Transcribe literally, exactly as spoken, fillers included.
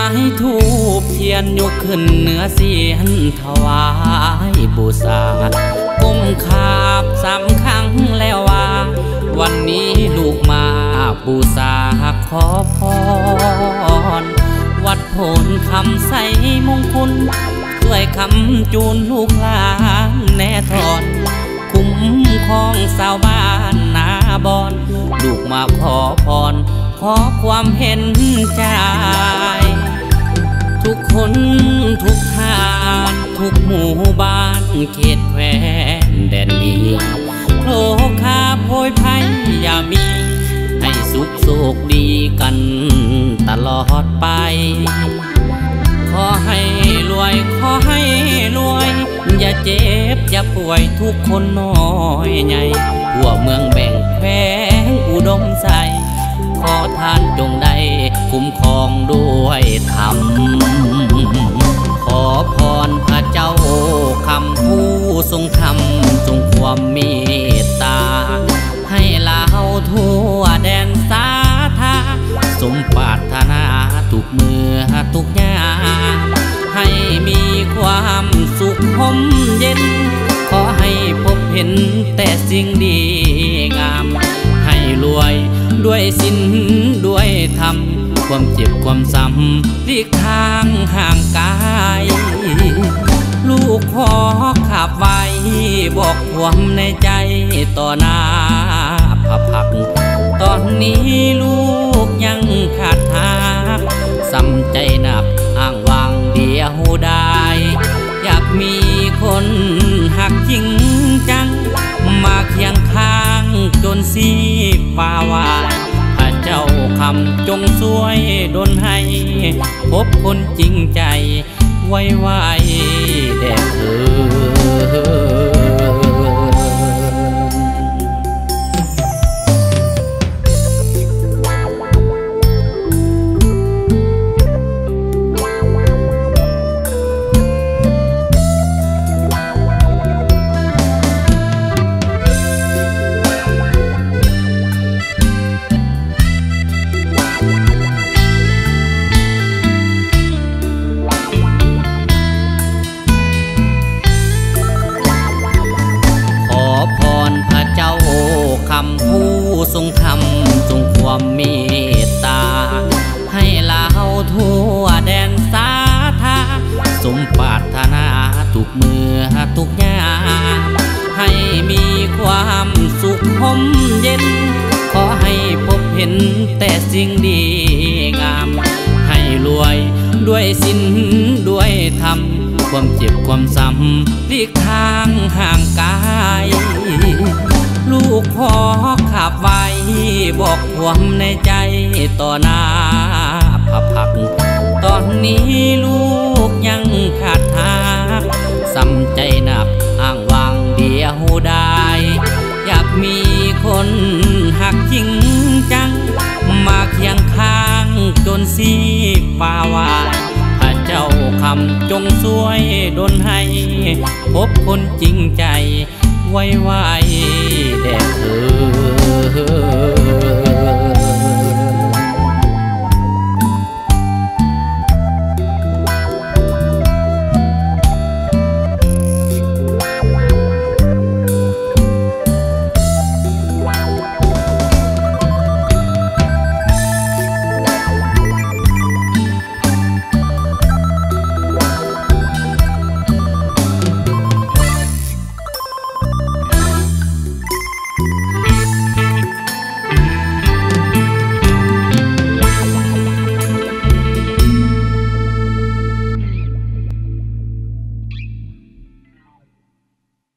ม้ทูบเทียนยกขึ้นเหนือเสียนถวายบูชาก้มขาบสามครั้งแล้วว่าวันนี้ลูกมาบูชาขอพรวัดโพนคำใสมงคลช่วยคำจูนลูกหลานแน่ทอนคุ้มครองชาวบ้านนาบอนลูกมาขอพรขอความเห็นใจทุกคนทุกทานทุกหมู่บ้านเขตแคว้นแดนนี้โลคาโพยภัยอย่ามีให้สุขโศกดีกันตลอดไปขอให้รวยขอให้รวยอย่าเจ็บอย่าป่วยทุกคนน้อยใหญ่ทั่วเมืองแบ่งแขวงอุดมใสขอท่านจงได้คุ้มครองด้วยธรรมขอพรพระเจ้าคำผู้ทรงธรรมทรงความเมตตาให้ลาวทั่วแดนสาธาสมปรารถนาทุกเมื่อทุกยามให้มีความสุขห่มเย็นขอให้พบเห็นแต่สิ่งดีงามให้รวยด้วยศีลด้วยธรรมความเจ็บความซ้ำหลีกทางห่างกายลูกขอขับไว้บอกความในใจต่อหน้าพระพักตร์ตอนนี้ลูกยังขาดหาซ้ำใจหนักอ้างวางเดียวได้อยากมีคนหักจริงจังมาเคียงข้างจนสีป่าวาพระเจ้าคำจงช่วยดลให้พบคนจริงใจไว้ไว้แด่เธอคำผู้ทรงธรรมทรงความเมตตาให้ลาวทั่วแดนสาธาสมปรารถนาทุกเมื่อทุกยามให้มีความสุขห่มเย็นขอให้พบเห็นแต่สิ่งดีงามให้รวยด้วยศีลด้วยธรรมความเจ็บความซ้ำหลีกทางห่างกายลูกขอขับไว้บอกความในใจต่อหน้าพระพักตร์ตอนนี้ลูกยังขาดหาซ้ำใจหนักอ้างวางเดียวได้อยากมีคนหักจริงจังมาเคียงข้างจนสีป่าวาพระเจ้าคำจงช่วยดลให้พบคนจริงใจไว้ไว้แด่เธอ